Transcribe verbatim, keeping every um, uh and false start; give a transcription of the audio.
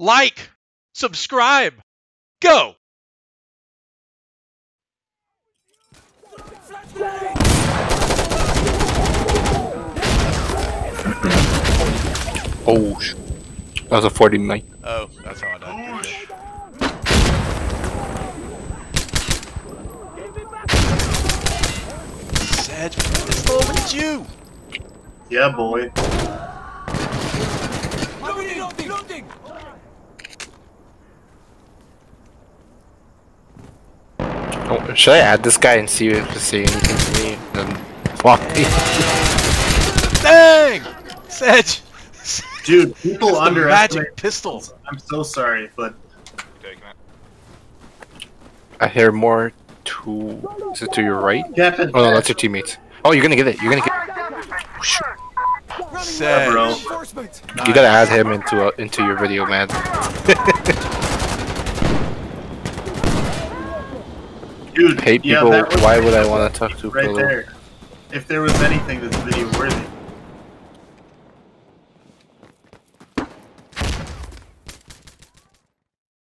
like, subscribe, go! Oh, sh that was a forty mic. Oh, that's how I died. Sedge, pistol, look at you! Yeah, boy. Oh, should I add this guy and see if he say anything to me? Then fuck me. Dang! Sedge! Dude, people underestimate magic pistols. I'm so sorry, but I hear more to. Is it to your right? Captain. Oh no, that's your teammates. Oh, you're gonna get it. You're gonna get. Oh, shit. Sedge. bro. You gotta add him into a, into your video, man. Dude, Hate yeah, people. that was Why would I want to talk to right Polo? there? If there was anything that's video worthy.